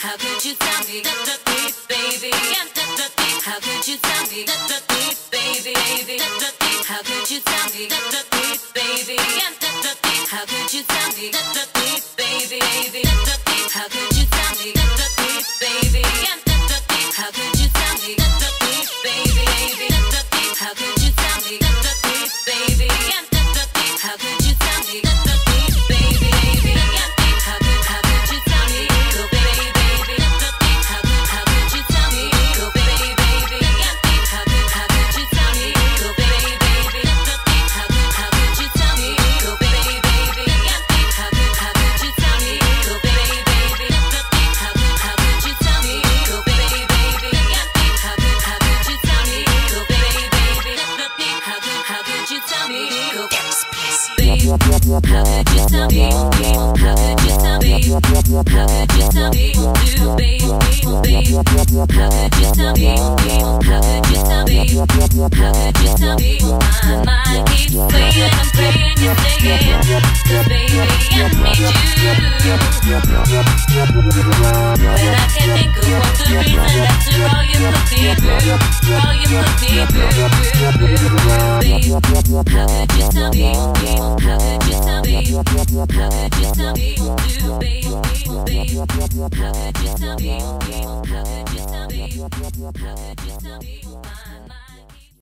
How could you tell me that baby? How could you tell me that baby? How could you tell me that baby? How could you tell me that baby? How could you tell me that baby? How could you tell me that baby? How could you tell me that baby? How could you tell me that baby? How could you tell me, go baby? How could you tell me, go baby? How could you tell me, go baby? How could you tell me, go baby? How could you tell me, go baby? How could you tell me, go baby? How could you tell me, go baby? How could you tell me, go baby? How could you tell me? How could you tell me? How could you tell me, do baby? How could you tell me? How could you tell me? How could you tell me? My mind keeps swaying and praying, you say it, 'cause baby I need you. But I can't think of what the reason after all you put me through, all you put me through, babe. How could you tell me? How could you tell me? How could you tell me? Do baby? How could you tell me? How could you tell me? How could you tell me?